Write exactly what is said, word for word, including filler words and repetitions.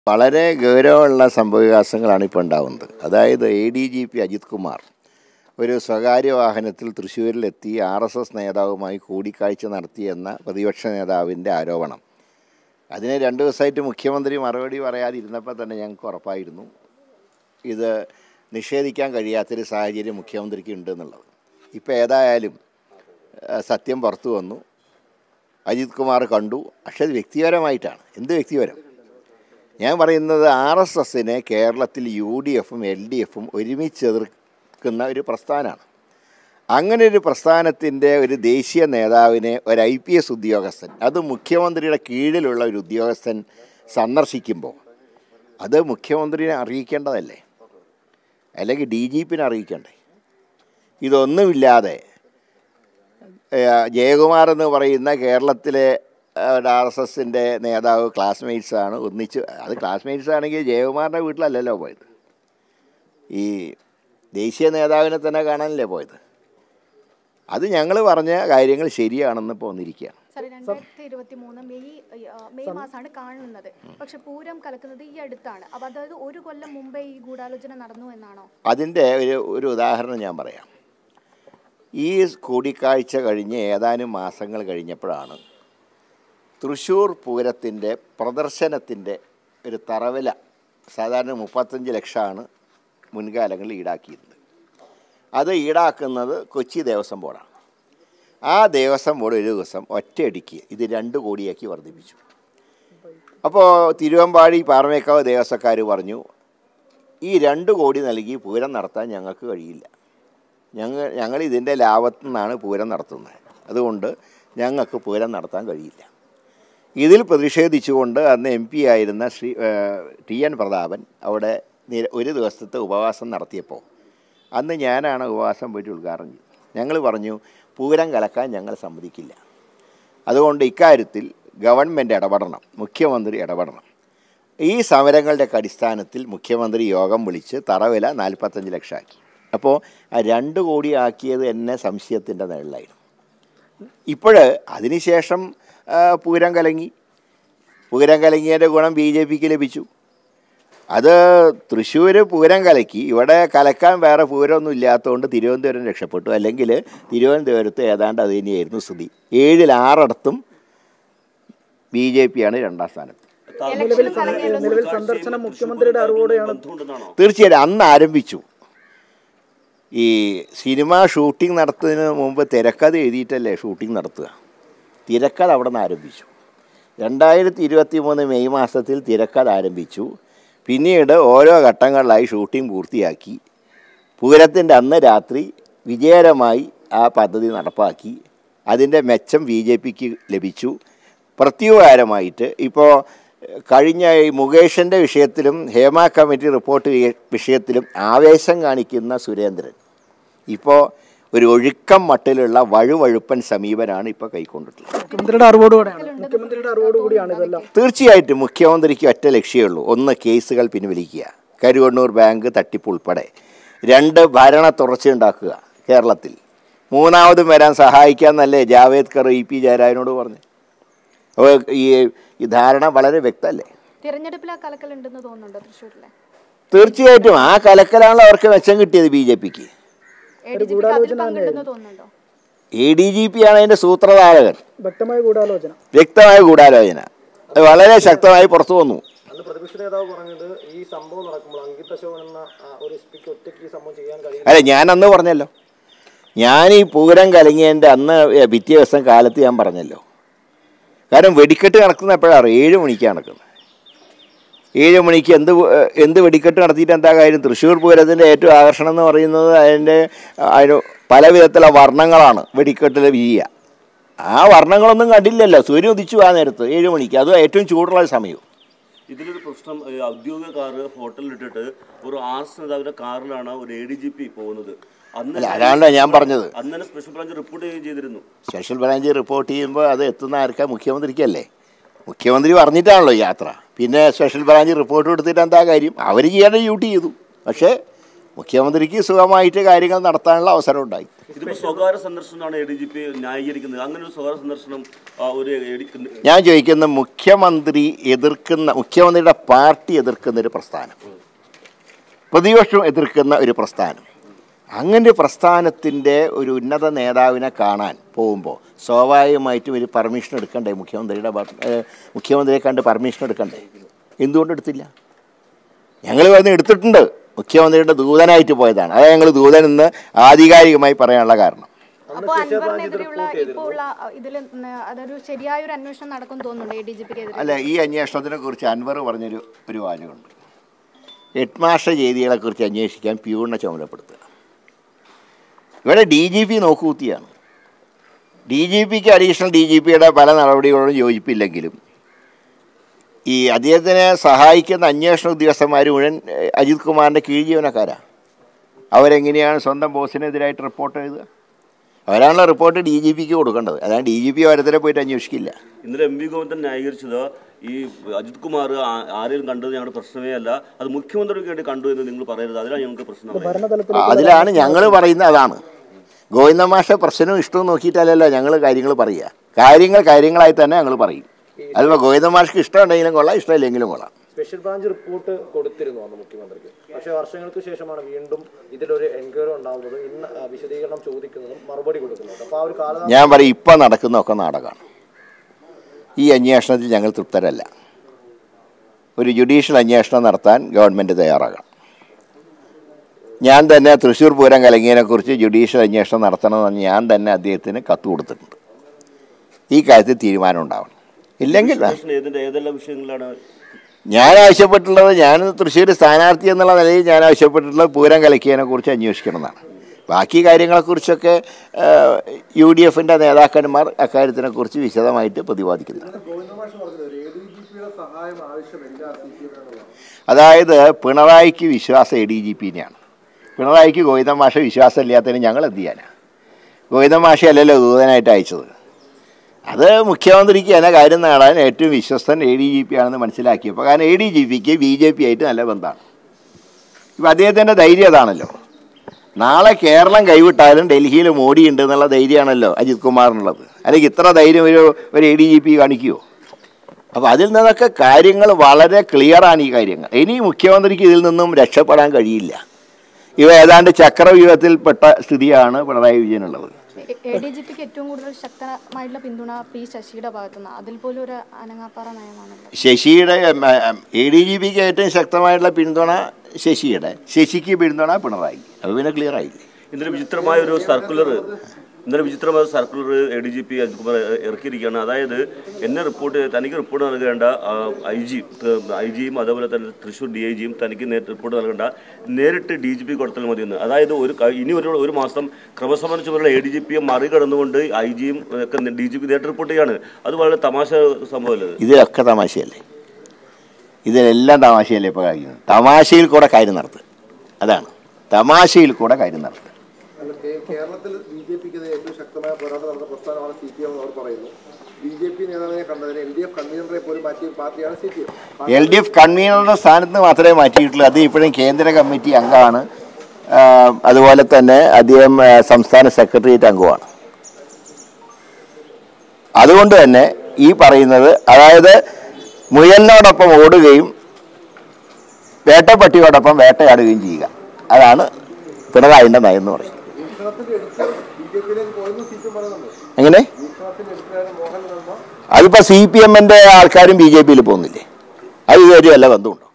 വളരെ ഗൗരവമുള്ള സംഭവവികാസങ്ങളാണ് ഇപ്പോൾ ഉണ്ടാകുന്നത്. അതായത് A D G P Ajit Kumar ഒരു സ്വകാര്യ വാഹനത്തിൽ തൃശ്ശൂരിലെത്തി ആർ എസ് എസ് നേതാവുമായി കൂടിക്കാഴ്ച നടത്തിയെന്ന പ്രതിപക്ഷ നേതാവിൻ്റെ ആരോപണം. അതിന് രണ്ട് ദിവസമായിട്ട് മുഖ്യമന്ത്രി മറുപടി പറയാതിരുന്നപ്പോൾ തന്നെ ഞങ്ങൾക്ക് ഉറപ്പായിരുന്നു ഇത് നിഷേധിക്കാൻ കഴിയാത്തൊരു സാഹചര്യം മുഖ്യമന്ത്രിക്ക് ഉണ്ടെന്നുള്ളത്. ഇപ്പോൾ ഏതായാലും സത്യം പുറത്തു വന്നു. അജിത് കുമാർ കണ്ടു. പക്ഷേ അത് വ്യക്തിപരമായിട്ടാണ്. എന്ത് വ്യക്തിപരം? ഞാൻ പറയുന്നത് ആർ എസ് എസിനെ കേരളത്തിൽ യു ഡി എഫും എൽ ഡി എഫും ഒരുമിച്ച് എതിർക്കുന്ന ഒരു പ്രസ്ഥാനമാണ്. അങ്ങനെ ഒരു പ്രസ്ഥാനത്തിൻ്റെ ഒരു ദേശീയ നേതാവിനെ ഒരു ഐ പി എസ് ഉദ്യോഗസ്ഥൻ, അത് മുഖ്യമന്ത്രിയുടെ കീഴിലുള്ള ഒരു ഉദ്യോഗസ്ഥൻ സന്ദർശിക്കുമ്പോൾ അത് മുഖ്യമന്ത്രിനെ അറിയിക്കേണ്ടതല്ലേ? അല്ലെങ്കിൽ ഡി ജി പിനെ അറിയിക്കണ്ടേ? ഇതൊന്നുമില്ലാതെ ജയകുമാർ എന്ന് പറയുന്ന കേരളത്തിലെ ആർ എസ് എസിൻ്റെ നേതാവ് ക്ലാസ്മേറ്റ്സാണ് ഒന്നിച്ച്. അത് ക്ലാസ്മേറ്റ്സ് ആണെങ്കിൽ ജയകുമാറിൻ്റെ വീട്ടിലല്ലല്ലോ പോയത്, ഈ ദേശീയ നേതാവിനെ തന്നെ കാണാനല്ലേ പോയത്. അത് ഞങ്ങൾ പറഞ്ഞ കാര്യങ്ങൾ ശരിയാണെന്ന് പോന്നിരിക്കുകയാണ്. രണ്ടായിരത്തി ഇരുപത്തി മൂന്ന് മെയ് മെയ് മാസമാണ് കാണുന്നത്. പക്ഷെ പൂരം കലക്കുന്നത് ഈ അടുത്താണ്. അപ്പോൾ അതായത് ഒരു കൊല്ലം മുമ്പേ ഈ ഗൂഢാലോചന നടന്നു എന്നാണോ? അതിൻ്റെ ഒരു ഒരു ഉദാഹരണം ഞാൻ പറയാം. ഈ കൂടിക്കാഴ്ച കഴിഞ്ഞ് ഏതാനും മാസങ്ങൾ കഴിഞ്ഞപ്പോഴാണ് തൃശ്ശൂർ പൂരത്തിൻ്റെ പ്രദർശനത്തിൻ്റെ ഒരു തറവില സാധാരണ മുപ്പത്തഞ്ച് ലക്ഷമാണ് മുൻകാലങ്ങളിൽ ഈടാക്കിയിരുന്നത്. അത് ഈടാക്കുന്നത് കൊച്ചി ദേവസ്വം ബോർഡാണ്. ആ ദേവസ്വം ബോർഡ് ഒരു ദിവസം ഒറ്റയടിക്ക് ഇത് രണ്ട് കോടിയാക്കി വർദ്ധിപ്പിച്ചു. അപ്പോൾ തിരുവമ്പാടി പാറമേക്കാവ് ദേവസ്വക്കാർ പറഞ്ഞു, ഈ രണ്ട് കോടി നൽകി പൂരം നടത്താൻ ഞങ്ങൾക്ക് കഴിയില്ല, ഞങ്ങൾ ഞങ്ങൾ ഇതിൻ്റെ ലാഭത്തു നിന്നാണ് പൂരം നടത്തുന്നത്, അതുകൊണ്ട് ഞങ്ങൾക്ക് പൂരം നടത്താൻ കഴിയില്ല. ഇതിൽ പ്രതിഷേധിച്ചുകൊണ്ട് അന്ന് എം പി ആയിരുന്ന ശ്രീ ടി എൻ പ്രതാപൻ അവിടെ ഒരു ദിവസത്തെ ഉപവാസം നടത്തിയപ്പോൾ അന്ന് ഞാനാണ് ഉപവാസം പോയിട്ട് ഉദ്ഘാടനം ചെയ്തത്. ഞങ്ങൾ പറഞ്ഞു, പൂരം കലക്കാൻ ഞങ്ങൾ സമ്മതിക്കില്ല, അതുകൊണ്ട് ഇക്കാര്യത്തിൽ ഗവൺമെൻറ് ഇടപെടണം, മുഖ്യമന്ത്രി ഇടപെടണം. ഈ സമരങ്ങളുടെയൊക്കെ അടിസ്ഥാനത്തിൽ മുഖ്യമന്ത്രി യോഗം വിളിച്ച് തറവില നാൽപ്പത്തഞ്ച് ലക്ഷമാക്കി. അപ്പോൾ ആ രണ്ട് കോടി ആക്കിയത് എന്നെ സംശയത്തിൻ്റെ നിഴലായിരുന്നു. ഇപ്പോൾ അതിനുശേഷം പൂരം കലങ്ങി. പൂരം കലങ്ങിയതിൻ്റെ ഗുണം ബി ജെ പിക്ക് ലഭിച്ചു. അത് തൃശ്ശൂർ പൂരം കലക്കി, ഇവിടെ കലക്കാൻ വേറെ പൂരമൊന്നും ഇല്ലാത്തതുകൊണ്ട് തിരുവനന്തപുരം രക്ഷപ്പെട്ടു. അല്ലെങ്കിൽ തിരുവനന്തപുരത്ത് ഏതാണ്ട് അത് തന്നെയായിരുന്നു സ്ഥിതി. ഏഴിൽ ആറിടത്തും ബി ജെ പിയാണ് രണ്ടാം സ്ഥാനത്ത്. തീർച്ചയായിട്ടും അന്ന് ആരംഭിച്ചു. ഈ സിനിമ ഷൂട്ടിംഗ് നടത്തുന്നതിന് മുമ്പ് തിരക്കഥ എഴുതിയിട്ടല്ലേ ഷൂട്ടിംഗ് നടത്തുക. തിരക്കഥ അവിടെ നിന്ന് ആരംഭിച്ചു. രണ്ടായിരത്തി ഇരുപത്തി മൂന്ന് മെയ് മാസത്തിൽ തിരക്കഥ ആരംഭിച്ചു. പിന്നീട് ഓരോ ഘട്ടങ്ങളിലായി ഷൂട്ടിംഗ് പൂർത്തിയാക്കി. പൂരത്തിൻ്റെ അന്ന് രാത്രി വിജയകരമായി ആ പദ്ധതി നടപ്പാക്കി. അതിൻ്റെ മെച്ചം ബി ജെ പിക്ക് ലഭിച്ചു. പ്രത്യുപകാരമായിട്ട് ഇപ്പോൾ കഴിഞ്ഞ ഈ മുകേഷിൻ്റെ വിഷയത്തിലും ഹേമ കമ്മിറ്റി റിപ്പോർട്ട് വിഷയത്തിലും ആവേശം കാണിക്കുന്ന സുരേന്ദ്രൻ ഇപ്പോൾ ഒരു ഒഴുക്കം മട്ടിലുള്ള വഴുവഴുപ്പൻ സമീപനാണ് ഇപ്പോൾ കൈക്കൊണ്ടിട്ടുള്ളത്. തീർച്ചയായിട്ടും മുഖ്യമന്ത്രിക്ക് ഒറ്റ ലക്ഷ്യമുള്ളൂ. ഒന്ന്, കേസുകൾ പിൻവലിക്കുക, കരുവണ്ണൂർ ബാങ്ക് തട്ടിപ്പ് ഉൾപ്പെടെ. രണ്ട്, ഭരണ തുടർച്ചയുണ്ടാക്കുക കേരളത്തിൽ. മൂന്നാമതും വരാൻ സഹായിക്കാമെന്നല്ലേ ജാവേദ്കർ ഇ പി ജയരാജനോട് പറഞ്ഞു. അപ്പോൾ ഈ ഈ ധാരണ വളരെ വ്യക്തമല്ലേ? തീർച്ചയായിട്ടും ആ കലക്കലാണല്ലോ അവർക്ക് മെച്ചം കിട്ടിയത് ബി ജെ പിക്ക്. എ ഡി ജി പി ആണ് അതിൻ്റെ സൂത്രധാരകൻ. വ്യക്തമായ ഗൂഢാലോചന വ്യക്തമായ ഗൂഢാലോചന അത് വളരെ ശക്തമായി പുറത്തു വന്നു. അല്ല, ഞാൻ അന്ന് പറഞ്ഞല്ലോ, ഞാൻ ഈ പൂരം കലങ്ങിയതിൻ്റെ അന്ന് പിറ്റേ ദിവസം കാലത്ത് ഞാൻ പറഞ്ഞല്ലോ. കാരണം വെടിക്കെട്ട് നടക്കുന്ന എപ്പോഴാണ്? ഏഴ് മണിക്കാണ് നടക്കുന്നത്. ഏഴ് മണിക്ക് എന്ത് എന്ത് വെടിക്കെട്ട് നടത്തിയിട്ട് എന്താ കാര്യം? തൃശ്ശൂർ പൂരത്തിൻ്റെ ഏറ്റവും ആകർഷണം എന്ന് പറയുന്നത് അതിൻ്റെ അതിന് പല വിധത്തിലുള്ള വർണ്ണങ്ങളാണ് വെടിക്കെട്ടിൽ വീഴുക. ആ വർണ്ണങ്ങളൊന്നും കണ്ടില്ലല്ലോ. സൂര്യൻ ഉദിച്ചു ആ നേരത്ത് ഏഴ് മണിക്ക്, അത് ഏറ്റവും ചൂടുള്ള സമയവും. ഇതിലൊരു പ്രശ്നം, ഔദ്യോഗിക കാറ് ഹോട്ടലിലിട്ടിട്ട് ഒരു ആർ എസ് നേതാവിൻ്റെ കാറിലാണ് ഒരു എ ഡി ജി പി പോകുന്നത്. അതാണ് ഞാൻ പറഞ്ഞത്. അന്ന് സ്പെഷ്യൽ ബ്രാഞ്ച് റിപ്പോർട്ട് ചെയ്യുകയും ചെയ്തിരുന്നു. സ്പെഷ്യൽ ബ്രാഞ്ച് റിപ്പോർട്ട് ചെയ്യുമ്പോൾ അത് എത്തുന്ന ആർക്കാ? മുഖ്യമന്ത്രിക്കല്ലേ. മുഖ്യമന്ത്രി പറഞ്ഞിട്ടാണല്ലോ യാത്ര. പിന്നെ സ്പെഷ്യൽ ബ്രാഞ്ച് റിപ്പോർട്ട് കൊടുത്തിട്ട് എന്താ കാര്യം? അവർ ചെയ്യേണ്ട ഡ്യൂട്ടി ചെയ്തു. പക്ഷേ മുഖ്യമന്ത്രിക്ക് സുഖമായിട്ട് കാര്യങ്ങൾ നടത്താനുള്ള അവസരം ഉണ്ടായി. ഇതിപ്പോൾ സ്വകാര്യ സന്ദർശനമാണ് എ ഡി ജി പി ന്യായീകരിക്കുന്നത്. അങ്ങനെ ഒരു സ്വകാര്യ സന്ദർശനം ഒരു ഞാൻ ചോദിക്കുന്ന മുഖ്യമന്ത്രി എതിർക്കുന്ന മുഖ്യമന്ത്രിയുടെ പാർട്ടി എതിർക്കുന്ന ഒരു പ്രസ്ഥാനം, പ്രതിപക്ഷം എതിർക്കുന്ന ഒരു പ്രസ്ഥാനം, അങ്ങനെ ഒരു പ്രസ്ഥാനത്തിൻ്റെ ഒരു ഉന്നത നേതാവിനെ കാണാൻ പോകുമ്പോൾ സ്വാഭാവികമായിട്ടും ഒരു പെർമിഷൻ എടുക്കണ്ടേ? മുഖ്യമന്ത്രിയുടെ മുഖ്യമന്ത്രിയെ കണ്ട് പെർമിഷൻ എടുക്കണ്ടേ? എന്തുകൊണ്ട് എടുത്തില്ല? ഞങ്ങൾ വന്ന് എടുത്തിട്ടുണ്ട്. മുഖ്യമന്ത്രിയുടെ ദൂതനായിട്ട് പോയതാണ്. അതായത് ഞങ്ങൾ ദൂതൻ എന്ന് ആധികാരികമായി പറയാനുള്ള കാരണം. അപ്പോൾ അൻവറിനെതിരെയുള്ള ഇപ്പോൾ ഉള്ള ഇതിൽ അതൊരു ശരിയായൊരു അന്വേഷണം നടക്കും തോന്നുന്നുണ്ട് എ ഡി ജി പിക്ക്. അല്ല, ഈ അന്വേഷണത്തിനെ കുറിച്ച് അൻവർ പറഞ്ഞൊരു ഒരു വാചകമുണ്ട്. ഹെഡ്മാസ്റ്റർ ചെയ്തികളെക്കുറിച്ച് അന്വേഷിക്കാൻ പ്യൂണിനെ ചുമതലപ്പെടുത്തുക. ഇവിടെ ഡി ജി പി നോക്കുകുത്തിയാണ്. ഡി ജി പിക്ക് അഡീഷണൽ ഡി ജി പിയുടെ പല നടപടികളോടും യോജിപ്പില്ലെങ്കിലും ഈ അദ്ദേഹത്തിനെ സഹായിക്കുന്ന അന്വേഷണ ഉദ്യോഗസ്ഥന്മാർ മുഴുവൻ അജിത് കുമാറിൻ്റെ കീഴ് ജീവനക്കാരാണ്. അവരെങ്ങനെയാണ് സ്വന്തം ബോസിനെതിരായിട്ട് റിപ്പോർട്ട് എഴുതുക? അവരാണല്ലോ റിപ്പോർട്ട് ഡി ജി പിക്ക് കൊടുക്കേണ്ടത്. അതാണ് ഡി ജി പി ഓരോരുത്തരെ പോയിട്ട് അന്വേഷിക്കില്ല. ഇന്നലെ എം വി ഗോവിന്ദൻ ന്യായീകരിച്ചത് ഈ അജിത് കുമാർ ആരെയും കണ്ടത് ഞങ്ങളുടെ പ്രശ്നമേ അല്ല, അത് മുഖ്യമന്ത്രിക്ക് വേണ്ടി കണ്ടു എന്ന് നിങ്ങൾ പറയരുത്, അതിലാണ് ഞങ്ങൾക്ക് പ്രശ്നം. അതിലാണ് ഞങ്ങൾ പറയുന്നത്. അതാണ് ഗോവിന്ദ മാഷ പ്രശ്നവും ഇഷ്ടവും നോക്കിയിട്ടല്ലല്ലോ ഞങ്ങൾ കാര്യങ്ങൾ പറയുക. കാര്യങ്ങൾ കാര്യങ്ങളായി തന്നെ ഞങ്ങൾ പറയും. അതിപ്പോൾ ഗോവിന്ദ മാഷ്ക്ക് ഇഷ്ടമുണ്ടെങ്കിലും കൊള്ളാം, ഇഷ്ടമില്ലെങ്കിലും കൊള്ളാം. സ്പെഷ്യൽ ബ്രാഞ്ച് റിപ്പോർട്ട് കൊടുത്തിരുന്നു അന്ന് മുഖ്യമന്ത്രിക്ക്. പക്ഷേ വർഷങ്ങൾക്ക് ശേഷമാണ് വീണ്ടും ഇതിലൊരു എൻക്വയറി ഉണ്ടാകുന്നതും ഇന്ന് വിശദീകരണം ചോദിക്കുന്നതും മറുപടി കൊടുക്കുന്നത്. അപ്പോൾ ആ ഒരു കാലം ഞാൻ പറയും, ഇപ്പം നടക്കുന്നതൊക്കെ നാടകമാണ്. ഈ അന്വേഷണത്തിൽ ഞങ്ങൾ തൃപ്തരല്ല. ഒരു ജുഡീഷ്യൽ അന്വേഷണം നടത്താൻ ഗവൺമെൻറ് തയ്യാറാകണം. ഞാൻ തന്നെ തൃശ്ശൂർ പൂരം കലങ്ങിയതിനെക്കുറിച്ച് ജുഡീഷ്യൽ അന്വേഷണം നടത്തണമെന്ന് ഞാൻ തന്നെ അദ്ദേഹത്തിന് കത്ത് കൊടുത്തിട്ടുണ്ട്. ഈ കാര്യത്തിൽ തീരുമാനം ഉണ്ടാവണം. ഇല്ലെങ്കിൽ ഞാൻ ആവശ്യപ്പെട്ടുള്ളത്, ഞാൻ തൃശ്ശൂർ സ്ഥാനാർത്ഥി എന്നുള്ള നിലയിൽ ഞാൻ ആവശ്യപ്പെട്ടിട്ടുള്ളത് പൂരം കലക്കിയതിനെക്കുറിച്ച് അന്വേഷിക്കണം എന്നാണ്. ബാക്കി കാര്യങ്ങളെക്കുറിച്ചൊക്കെ യു ഡി എഫിൻ്റെ നേതാക്കന്മാർ അക്കാര്യത്തിനെക്കുറിച്ച് വിശദമായിട്ട് പ്രതിപാദിക്കുന്നു. അതായത് പിണറായിക്ക് വിശ്വാസം എ ഡി ജി പിന്നെയാണ്. പിണറായിക്ക് ഗോവിന്ദ മാഷ വിശ്വാസം ഇല്ലാത്തതിന് ഞങ്ങൾ എന്ത് ചെയ്യാനാണ്? ഗോവിന്ദ മാഷ അല്ലല്ലോ ദൂതനായിട്ട് അയച്ചത്. അത് മുഖ്യമന്ത്രിക്ക് എന്ന കാര്യം നേടാൻ ഏറ്റവും വിശ്വസ്തൻ എ ഡി ജി പി ആണെന്ന് മനസ്സിലാക്കിയപ്പോൾ, കാരണം എ ഡി ജി പിക്ക് ബി ജെ പി ആയിട്ട് നല്ല ബന്ധമാണ്. ഇപ്പം അദ്ദേഹത്തിൻ്റെ ധൈര്യം അതാണല്ലോ. നാളെ കേരളം കൈവിട്ടാലും ഡൽഹിയിൽ മോഡി ഉണ്ട് എന്നുള്ള ധൈര്യമാണല്ലോ അജിത് കുമാറിനുള്ളത്. അല്ലെങ്കിൽ ഇത്ര ധൈര്യം ഒരു ഒരു എ ഡി ജി പി കാണിക്കുമോ? അപ്പോൾ അതിൽ നിന്നൊക്കെ കാര്യങ്ങൾ വളരെ ക്ലിയറാണ്. ഈ കാര്യങ്ങൾ ഇനി മുഖ്യമന്ത്രിക്ക് ഇതിൽ നിന്നും രക്ഷപ്പെടാൻ കഴിയില്ല. ഇവ ഏതാണ്ട് ചക്രവ്യൂഹത്തിൽപ്പെട്ട സ്ഥിതിയാണ് പിണറായി വിജയനുള്ളത്. എ ഡി ജി പിക്ക് ഏറ്റവും കൂടുതൽ ശക്തമായിട്ടുള്ള പിന്തുണ പി ശശിയുടെ ഭാഗത്തുനിന്ന്, അതിൽ പോലും ഒരു അനങ്ങാപ്പാറ നയമാണല്ലോ. ശശിയുടെ എ ഡി ജി പിക്ക് ഏറ്റവും ശക്തമായിട്ടുള്ള പിന്തുണ ശശിയുടെ, ശശിക്ക് പിന്തുണ പിണറായി. അത് പിന്നെ ക്ലിയർ ആയില്ലേ? ഇന്നലെ വിചിത്രമായ ഒരു സർക്കുലർ ഇന്നലെ വിചിത്രമായ circular A D G P Ajit Kumar ഇറക്കിയിരിക്കുകയാണ്. അതായത് എന്നെ റിപ്പോർട്ട് തനിക്ക് റിപ്പോർട്ട് നൽകേണ്ട ഐ ജി ഐ ജിയും അതേപോലെ തന്നെ തൃശ്ശൂർ ഡി ഐ ജിയും തനിക്ക് നേരിട്ട് റിപ്പോർട്ട് നൽകേണ്ട, നേരിട്ട് ഡി ജി പി കൊടുത്താൽ മതിയെന്ന്. അതായത് ഒരു ഇനി ഒരു ഒരു മാസം ക്രമസമാന ചുമതല എ ഡി ജി പിയെ മറികടന്നുകൊണ്ട് ഐ ജിയും ഒക്കെ ഡി ജി പി നേരിട്ട് റിപ്പോർട്ട് ചെയ്യാണ്. അത് വളരെ തമാശ സംഭവമല്ലേ? ഇതിലൊക്കെ തമാശയല്ലേ? ഇതിലെല്ലാം തമാശയല്ലേ ഇപ്പോൾ കഴിയുന്നത്? തമാശയിൽ കൂടെ കാര്യം നടത്തുക, അതാണ് തമാശയിൽ കൂടെ കാര്യം നടത്തുക. കേരളത്തിൽ ബി ജെ പിക്ക് ഏറ്റവും ശക്തമായ പോരാട്ടം നടന്ന പ്രസ്ഥാനമാണ് സി പി എം എന്ന് അവർ പറയുന്നു. ബി ജെ പി നേതാവിനെ കണ്ടതിന് എൽ ഡി എഫ് കൺവീനറെ പോലും മാറ്റിയ പാർട്ടിയാണ് C P M. L D F കൺവീനറുടെ സ്ഥാനത്ത് മാത്രമേ മാറ്റിയിട്ടുള്ളൂ. അത് ഇപ്പോഴും കേന്ദ്ര കമ്മിറ്റി അംഗമാണ്. അതുപോലെ തന്നെ അദ്ദേഹം സംസ്ഥാന സെക്രട്ടേറിയറ്റ് അംഗമാണ്. അതുകൊണ്ട് തന്നെ ഈ പറയുന്നത്, അതായത് മുയലിനോടൊപ്പം ഓടുകയും വേട്ടപ്പട്ടിയോടൊപ്പം വേട്ടയാടുകയും ചെയ്യുക, അതാണ് പിണറായിൻ്റെ നയം എന്ന് പറയും. എങ്ങനെ? അതിപ്പോൾ സി പി എമ്മിൻ്റെ ആൾക്കാരും ബി ജെ പിയിൽ പോകുന്നില്ലേ? അത് ഇതുവരെ വല്ല ബന്ധമുണ്ടോ?